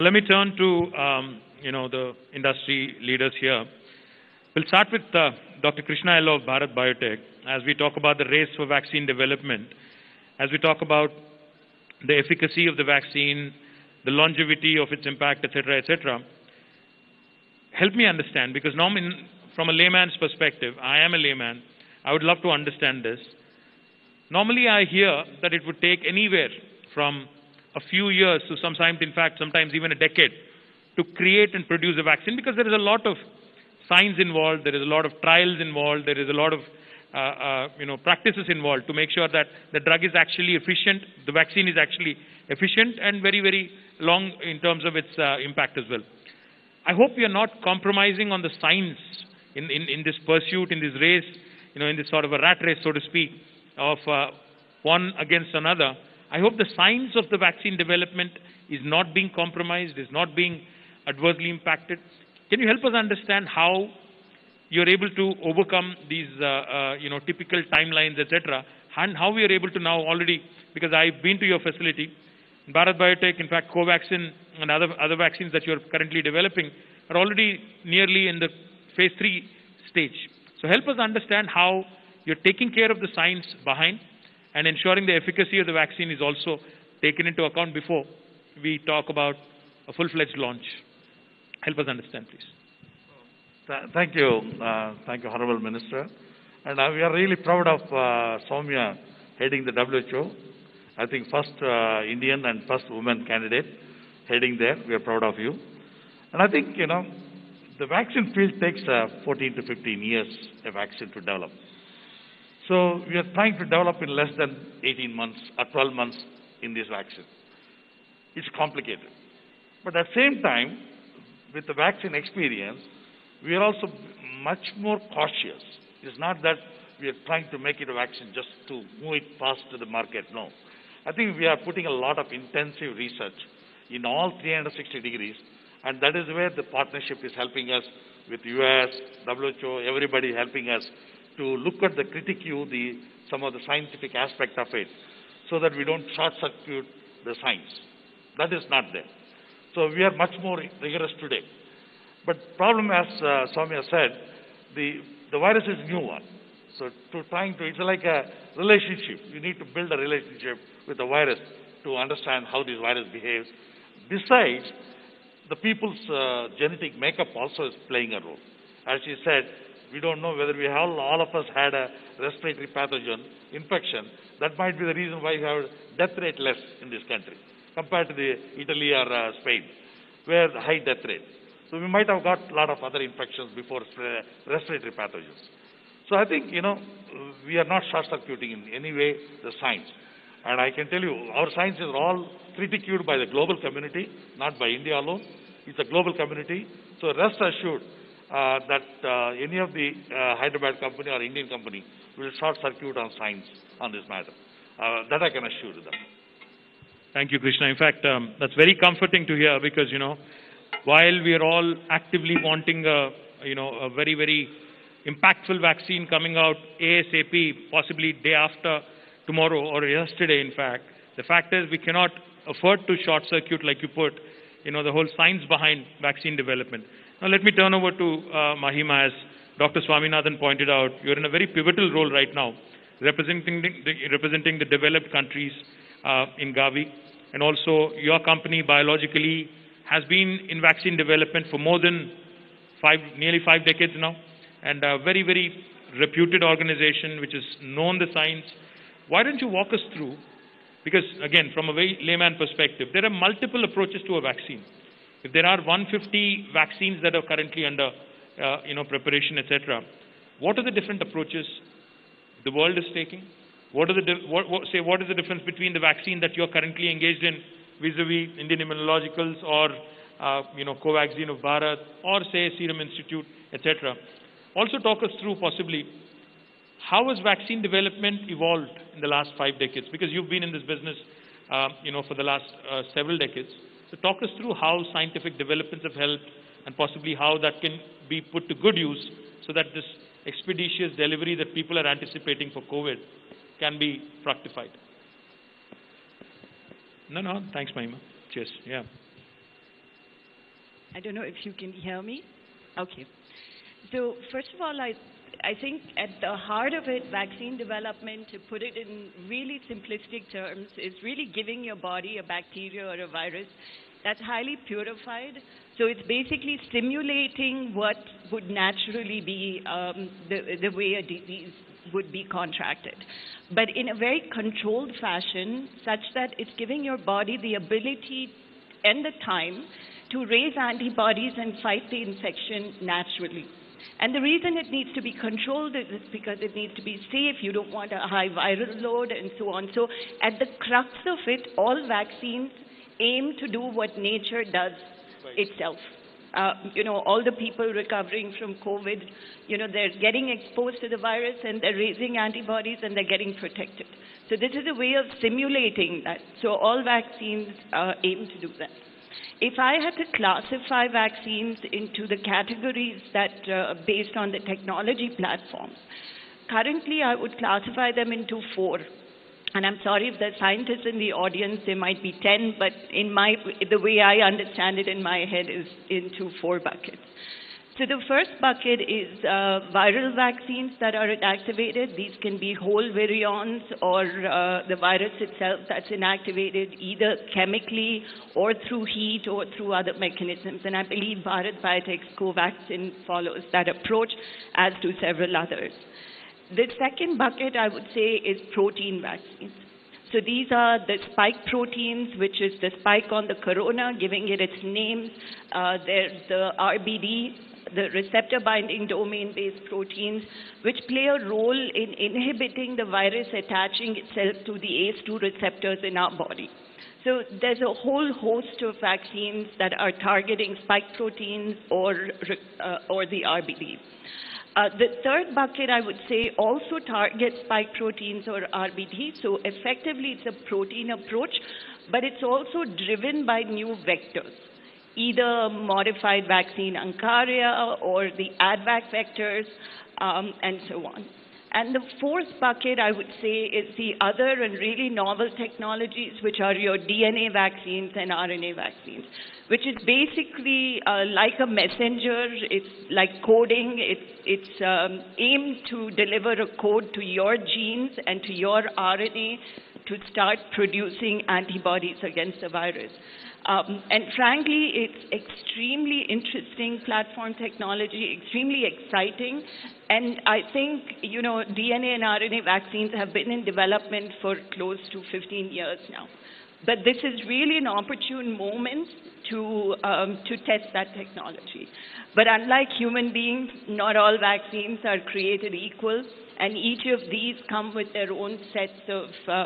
Let me turn to the industry leaders here. We'll start with Dr. Krishna Ello of Bharat Biotech as we talk about the race for vaccine development, as we talk about the efficacy of the vaccine, the longevity of its impact, etc., etc. Help me understand, because now from a layman's perspective, I am a layman, I would love to understand this. Normally I hear that it would take anywhere from a few years to sometimes even a decade to create and produce a vaccine, because there is a lot of science involved, there is a lot of trials involved, there is a lot of practices involved to make sure that the drug is actually efficient, the vaccine is actually efficient and very, very long in terms of its impact as well. I hope we are not compromising on the science in this pursuit, in this race, in this sort of a rat race, so to speak, of one against another. I hope the science of the vaccine development is not being compromised, is not being adversely impacted. Can you help us understand how you're able to overcome these, typical timelines, etc., and how we are able to now already, because I've been to your facility, Bharat Biotech, in fact, Covaxin and other vaccines that you're currently developing are already nearly in the phase 3 stage. So help us understand how you're taking care of the science behind and ensuring the efficacy of the vaccine is also taken into account before we talk about a full-fledged launch. Help us understand, please. Thank you. Thank you, Honorable Minister. And we are really proud of Soumya heading the WHO. I think first Indian and first woman candidate heading there. We are proud of you. And I think, the vaccine field takes 14 to 15 years a vaccine to develop. So we are trying to develop in less than 18 months or 12 months in this vaccine. It's complicated. But at the same time, with the vaccine experience, we are also much more cautious. It's not that we are trying to make it a vaccine just to move it fast to the market. No. I think we are putting a lot of intensive research in all 360 degrees, and that is where the partnership is helping us with US, WHO, everybody helping us to look at the critique, some of the scientific aspect of it, so that we don't short-circuit the science. That is not there. So we are much more rigorous today. But problem, as Soumya said, the virus is new one. So it's like a relationship. You need to build a relationship with the virus to understand how this virus behaves. Besides, the people's genetic makeup also is playing a role. As she said, we don't know whether all of us had a respiratory pathogen infection. That might be the reason why we have death rate less in this country compared to Italy or Spain, where the high death rate. So we might have got a lot of other infections before respiratory pathogens. So I think, we are not short-circuiting in any way the science. And I can tell you, our science is all critiqued by the global community, not by India alone. It's a global community. So rest assured that any of the Hyderabad company or Indian company will short-circuit on science on this matter. That I can assure them. Thank you, Krishna. In fact, that's very comforting to hear because, while we are all actively wanting a very, very impactful vaccine coming out ASAP, possibly day after tomorrow or yesterday, in fact, the fact is we cannot afford to short-circuit, like you put, the whole science behind vaccine development. Now, let me turn over to Mahima. As Dr. Swaminathan pointed out, you're in a very pivotal role right now, representing the developed countries in Gavi. And also, your company biologically has been in vaccine development for more than nearly 5 decades now, and a very, very reputed organization which has known the science. Why don't you walk us through, because again, from a very layman perspective, there are multiple approaches to a vaccine. If there are 150 vaccines that are currently under preparation, etc., what are the different approaches the world is taking? What is the difference between the vaccine that you're currently engaged in vis-a-vis Indian Immunologicals or Covaxin of Bharat or say Serum Institute, etc. Also talk us through possibly how has vaccine development evolved in the last 5 decades, because you've been in this business for the last several decades. So talk us through how scientific developments have helped and possibly how that can be put to good use so that this expeditious delivery that people are anticipating for COVID can be fructified. No, thanks, Mahima. Cheers. Yeah. I don't know if you can hear me. Okay. So first of all, I think at the heart of it, vaccine development, to put it in really simplistic terms, is really giving your body a bacteria or a virus that's highly purified. So it's basically stimulating what would naturally be the way a disease would be contracted, but in a very controlled fashion, such that it's giving your body the ability and the time to raise antibodies and fight the infection naturally. And the reason it needs to be controlled is because it needs to be safe. You don't want a high viral load and so on. So at the crux of it, all vaccines aim to do what nature does itself. All the people recovering from COVID, they're getting exposed to the virus and they're raising antibodies and they're getting protected. So this is a way of simulating that. So all vaccines aim to do that. If I had to classify vaccines into the categories that, based on the technology platforms, currently I would classify them into 4. And I'm sorry if there's scientists in the audience, there might be 10, but the way I understand it in my head is into 4 buckets. So the first bucket is viral vaccines that are inactivated. These can be whole virions or the virus itself that's inactivated either chemically or through heat or through other mechanisms. And I believe Bharat Biotech's Covaxin follows that approach, as do several others. The second bucket, I would say, is protein vaccines. So these are the spike proteins, which is the spike on the corona, giving it its name. There's the RBD, the receptor binding domain-based proteins, which play a role in inhibiting the virus attaching itself to the ACE2 receptors in our body. So there's a whole host of vaccines that are targeting spike proteins or the RBD. The third bucket, I would say, also targets spike proteins or RBD. So effectively, it's a protein approach, but it's also driven by new vectors, either modified vaccine Ancaria or the AdVac vectors, and so on. And the fourth bucket, I would say, is the other and really novel technologies, which are your DNA vaccines and RNA vaccines, which is basically like a messenger. It's like coding. It's aimed to deliver a code to your genes and to your RNA to start producing antibodies against the virus. And frankly, it's extremely interesting platform technology, extremely exciting. And I think, DNA and RNA vaccines have been in development for close to 15 years now. But this is really an opportune moment to test that technology. But unlike human beings, not all vaccines are created equal, and each of these come with their own sets of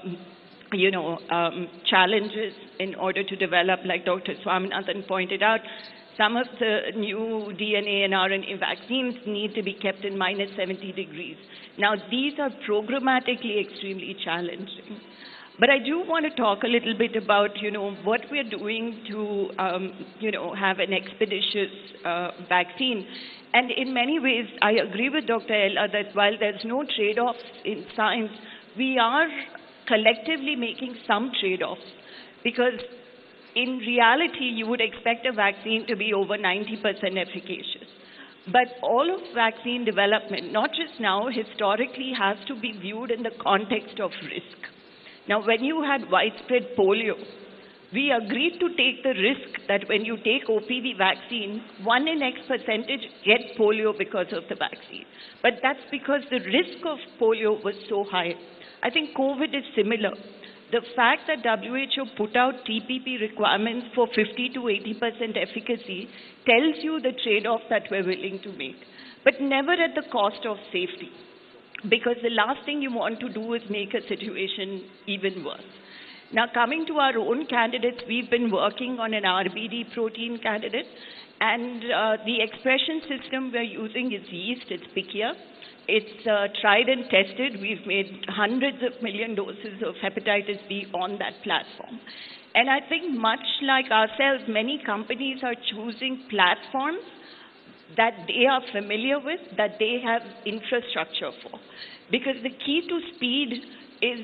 challenges in order to develop. Like Dr. Swaminathan pointed out, some of the new DNA and RNA vaccines need to be kept in minus 70 degrees. Now, these are programmatically extremely challenging. But I do want to talk a little bit about, what we're doing to, have an expeditious vaccine. And in many ways, I agree with Dr. Ella that while there's no trade-offs in science, we are collectively making some trade-offs, because in reality, you would expect a vaccine to be over 90% efficacious. But all of vaccine development, not just now, historically has to be viewed in the context of risk. Now, when you had widespread polio, we agreed to take the risk that when you take OPV vaccine, 1 in X percentage get polio because of the vaccine. But that's because the risk of polio was so high. I think COVID is similar. The fact that WHO put out TPP requirements for 50 to 80% efficacy tells you the trade-off that we're willing to make, but never at the cost of safety, because the last thing you want to do is make a situation even worse. Now, coming to our own candidates, we've been working on an RBD protein candidate, and the expression system we're using is yeast, it's Pichia. It's tried and tested. We've made hundreds of million doses of hepatitis B on that platform. And I think much like ourselves, many companies are choosing platforms that they are familiar with, that they have infrastructure for. Because the key to speed is,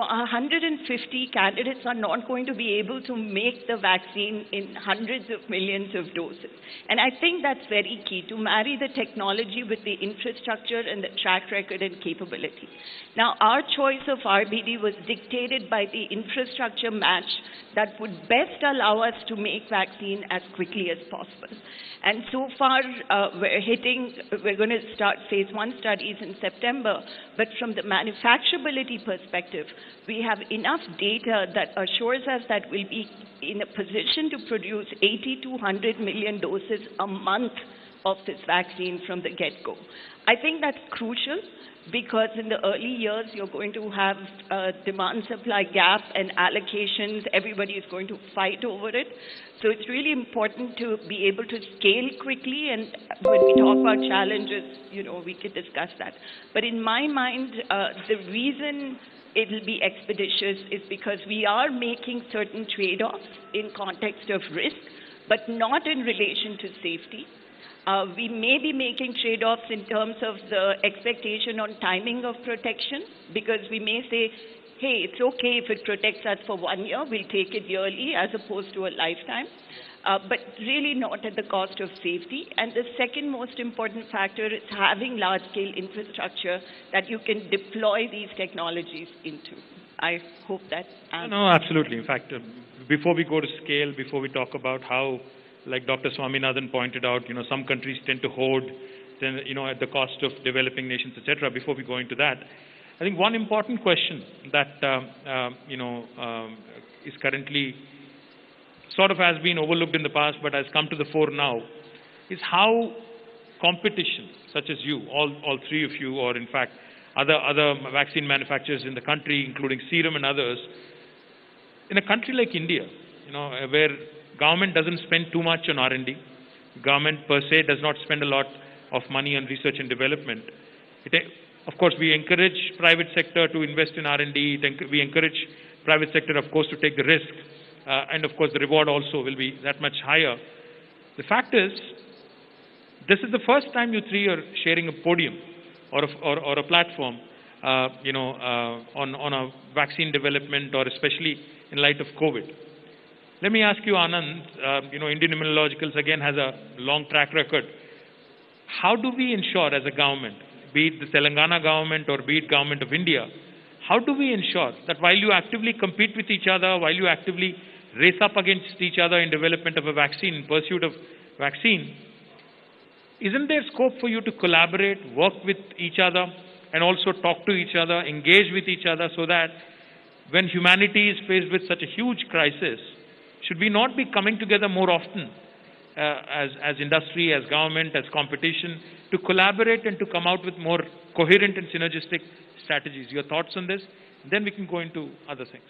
150 candidates are not going to be able to make the vaccine in hundreds of millions of doses. And I think that's very key, to marry the technology with the infrastructure and the track record and capability. Now, our choice of RBD was dictated by the infrastructure match that would best allow us to make vaccine as quickly as possible. And so far, we're going to start phase 1 studies in September, but from the manufacturability perspective, we have enough data that assures us that we'll be in a position to produce 80 to 100 million doses a month of this vaccine from the get-go. I think that's crucial, because in the early years, you're going to have a demand-supply gap and allocations. Everybody is going to fight over it. So it's really important to be able to scale quickly. And when we talk about challenges, we could discuss that. But in my mind, the reason it will be expeditious is because we are making certain trade-offs in context of risk, but not in relation to safety. We may be making trade-offs in terms of the expectation on timing of protection, because we may say, hey, it's okay if it protects us for 1 year, we'll take it yearly as opposed to a lifetime, but really not at the cost of safety. And the second most important factor is having large-scale infrastructure that you can deploy these technologies into. I hope that answers. No, absolutely. In fact, before we go to scale, before we talk about how, like Dr. Swaminathan pointed out, some countries tend to hoard, at the cost of developing nations, etc. Before we go into that, I think one important question that, is currently sort of has been overlooked in the past, but has come to the fore now, is how competition, such as you, all three of you, or in fact, other vaccine manufacturers in the country, including Serum and others, in a country like India, where government doesn't spend too much on R&D. Government per se does not spend a lot of money on research and development. Of course, we encourage private sector to invest in R&D. We encourage private sector, of course, to take the risk. And of course, the reward also will be that much higher. The fact is, this is the first time you three are sharing a podium or a platform, on a vaccine development, or especially in light of COVID. Let me ask you, Anand, Indian Immunologicals again has a long track record. How do we ensure as a government, be it the Telangana government or be it government of India, how do we ensure that while you actively compete with each other, while you actively race up against each other in development of a vaccine, in pursuit of vaccine, isn't there scope for you to collaborate, work with each other, and also talk to each other, engage with each other, so that when humanity is faced with such a huge crisis, should we not be coming together more often as industry, as government, as competition, to collaborate and to come out with more coherent and synergistic strategies? Your thoughts on this? Then we can go into other things.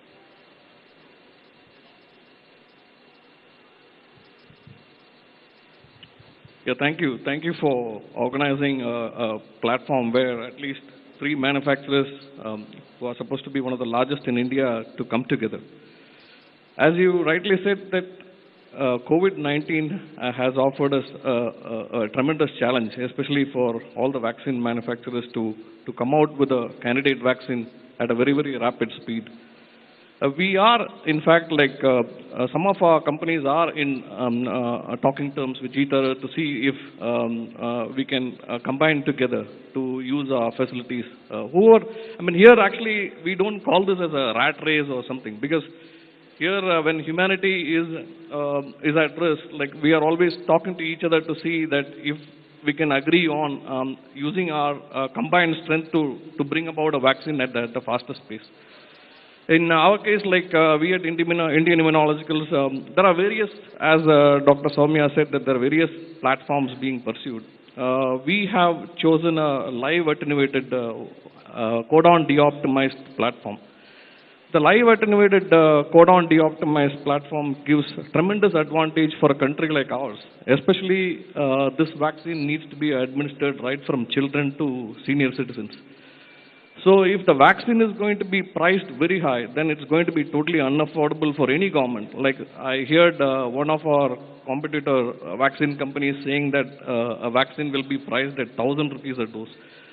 Yeah, thank you. Thank you for organizing a platform where at least 3 manufacturers who are supposed to be one of the largest in India to come together. As you rightly said, that COVID-19 has offered us a tremendous challenge, especially for all the vaccine manufacturers to come out with a candidate vaccine at a very, very rapid speed. We are, in fact, some of our companies are in talking terms with each other to see if we can combine together to use our facilities. Here actually we don't call this as a rat race or something, because here when humanity is at risk, we are always talking to each other to see that if we can agree on using our combined strength to bring about a vaccine at the fastest pace. In our case, we at Indian Immunologicals, there are various, as Dr. Soumya said, that there are various platforms being pursued. We have chosen a live attenuated codon de-optimized platform. The live attenuated codon de-optimized platform gives tremendous advantage for a country like ours. Especially, this vaccine needs to be administered right from children to senior citizens. So if the vaccine is going to be priced very high, then it's going to be totally unaffordable for any government. I heard one of our competitor vaccine companies saying that a vaccine will be priced at 1,000 rupees a dose.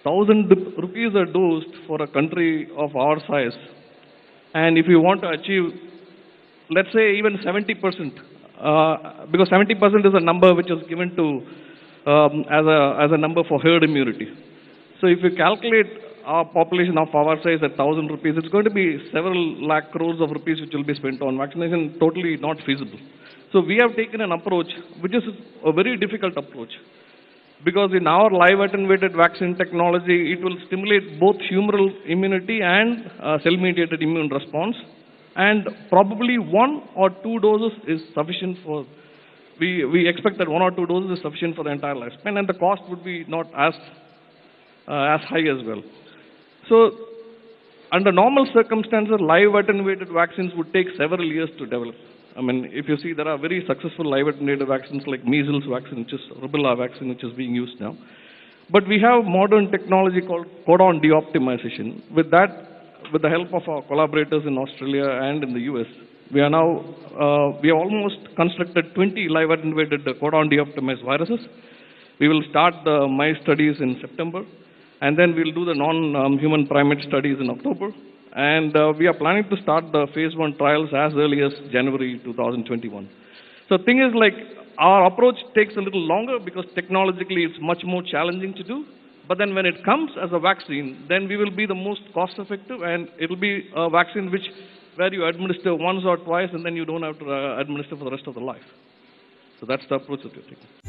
rupees a dose for a country of our size. And if you want to achieve, let's say even 70%, because 70% is a number which is given to as a number for herd immunity. So if you calculate our population of our size at 1,000 rupees, it's going to be several lakh crores of rupees which will be spent on vaccination, totally not feasible. So we have taken an approach which is a very difficult approach. Because in our live attenuated vaccine technology, it will stimulate both humoral immunity and cell-mediated immune response. And probably 1 or 2 doses is sufficient for, we expect that 1 or 2 doses is sufficient for the entire lifespan, and the cost would be not as high as well. So under normal circumstances, live attenuated vaccines would take several years to develop. I mean, if you see, there are very successful live attenuated vaccines like measles vaccine, which is rubella vaccine, which is being used now. But we have modern technology called codon deoptimization. With that, with the help of our collaborators in Australia and in the US, we are now, we have almost constructed 20 live attenuated codon deoptimized viruses. We will start the mice studies in September, and then we'll do the non-human primate studies in October. And we are planning to start the phase 1 trials as early as January 2021. So the thing is, like, our approach takes a little longer because technologically it's much more challenging to do. But then when it comes as a vaccine, then we will be the most cost effective, and it will be a vaccine where you administer once or twice and then you don't have to administer for the rest of the life. So that's the approach that we're taking.